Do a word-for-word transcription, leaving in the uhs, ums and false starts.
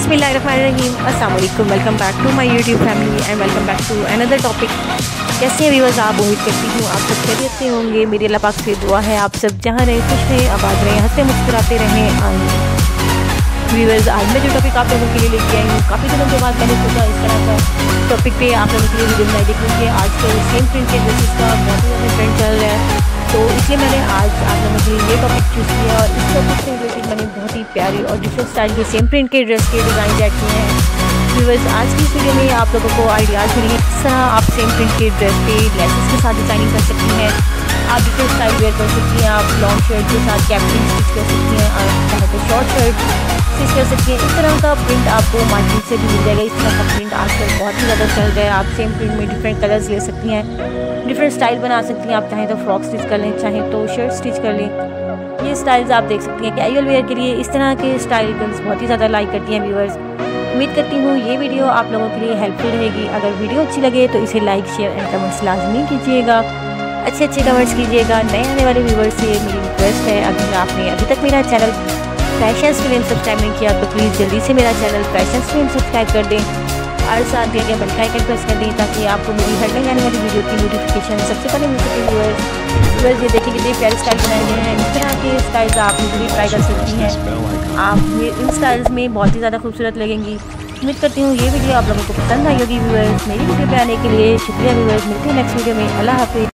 बिस्मिल्लाहिर्रहमानिर्रहीम, अस्सलाम वालेकुम। Welcome back to my YouTube family and welcome back to another topic. कैसे हैं व्यूअर्स आप? उम्मीद करती हूँ आप सब खैरियत से होंगे। मेरी अल्लाह पाक से दुआ है आप सब जहाँ रहें खुश रहें, आबाद रहें, हंसते मुस्कुराते रहें। व्यूअर्स, आज मैं जो टॉपिक आप लोगों के लिए लेके आई हूँ, काफ़ी दिनों के बाद मैंने सोचा इस तरह का टॉपिक पे आप लोगों के लिए वीडियो बनाई। देखिए आज तो सेम प्रिंट के ड्रेसेस का बहुत ही ज़्यादा ट्रेंड चल रहा है, तो इसलिए मैंने आज आप लोगों के लिए ये टॉपिक चूज़ किया। और इस टॉपिक से रिलेटेड मैंने बहुत ही प्यारी और डिफरेंट स्टाइल के सेम प्रिंट के ड्रेस के डिज़ाइन ऐड किए हैं। व्यूअर्स, आज की इस वीडियो में आप लोगों को आइडियाज़ मिलेंगे किस तरह आप सेम प्रिंट के ड्रेस पे लेसेस के साथ डिज़ाइनिंग कर सकती हैं। आप डिफरेंट स्टाइल वेयर कर सकती हैं, आप लॉन्ग शर्ट के साथ कैपरी स्टिच कर सकती हैं, और चाहे तो शॉर्ट शर्ट स्टिच कर सकती हैं। इस तरह का प्रिंट आपको मार्केट से भी मिल जाएगा। इस तरह का प्रिंट आजकल बहुत ही ज़्यादा चल रहा है। आप सेम प्रिंट में डिफरेंट कलर्स ले सकती हैं, डिफरेंट स्टाइल बना सकती हैं। आप चाहें तो फ्रॉक स्टिच कर लें, चाहें तो शर्ट स्टिच कर लें। ये स्टाइल्स आप देख सकती हैं कैजुअल वेयर के लिए। इस तरह के स्टाइल गर्ल्स बहुत ही ज़्यादा लाइक करती हैं। व्यूअर्स, उम्मीद करती हूँ ये वीडियो आप लोगों के लिए हेल्पफुल रहेगी। अगर वीडियो अच्छी लगे तो इसे लाइक शेयर एंड कमेंट्स लाजमी कीजिएगा, अच्छे अच्छे कमेंट्स कीजिएगा। नए आने वाले व्यूअर्स से मेरी रिक्वेस्ट है, अगर आपने अभी तक मेरा चैनल फैशन फिल्म सब्सक्राइब नहीं किया तो प्लीज़ जल्दी से मेरा चैनल फैशन फिल्म सब्सक्राइब कर दें और साथ दिया गया बेल का आइकन प्रेस कर दें, ताकि आपको मेरी हर नई आने वाली वीडियो की नोटिफिकेशन सबसे पहले मिल सके। व्यूअर्स, व्यूअर्स ये देखिए कितने प्यारे स्टाइल बनाए गए हैं। इस तरह के स्टाइल्स आप भी ट्राई कर सकती हैं। आप इन स्टाइल्स में बहुत ही ज़्यादा खूबसूरत लगेंगी। उम्मीद करती हूँ ये वीडियो आप लोगों को पसंद आई होगी। व्यूअर्स, मेरी वीडियो पे आने के लिए शुक्रिया। व्यूअर्स, मिलते हैं नेक्स्ट वीडियो में। अल्लाह हाफिज़।